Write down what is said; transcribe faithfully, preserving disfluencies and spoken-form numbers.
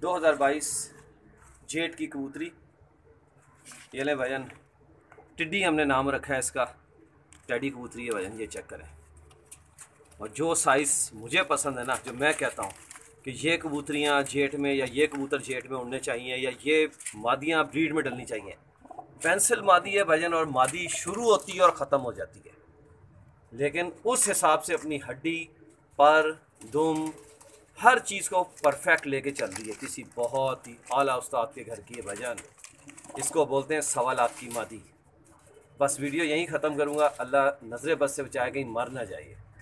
दो हज़ार बाईस जेठ की कबूतरी, ये ले भजन। टिड्डी हमने नाम रखा है इसका, टैडी कबूतरी है भजन, ये चेक करें। और जो साइज़ मुझे पसंद है ना, जो मैं कहता हूँ कि ये कबूतरियाँ जेठ में या ये कबूतर जेठ में उड़ने चाहिए या ये मादियाँ ब्रीड में डलनी चाहिए। पेंसिल मादी है भजन, और मादी शुरू होती है और ख़त्म हो जाती है, लेकिन उस हिसाब से अपनी हड्डी पर दुम हर चीज़ को परफेक्ट लेके चल रही है। किसी बहुत ही आला उस्ताद के घर की है भजन, इसको बोलते हैं सवा लाख की मादी। बस वीडियो यहीं ख़त्म करूँगा। अल्लाह नज़र बद से बचाए, कहीं मर ना जाइए।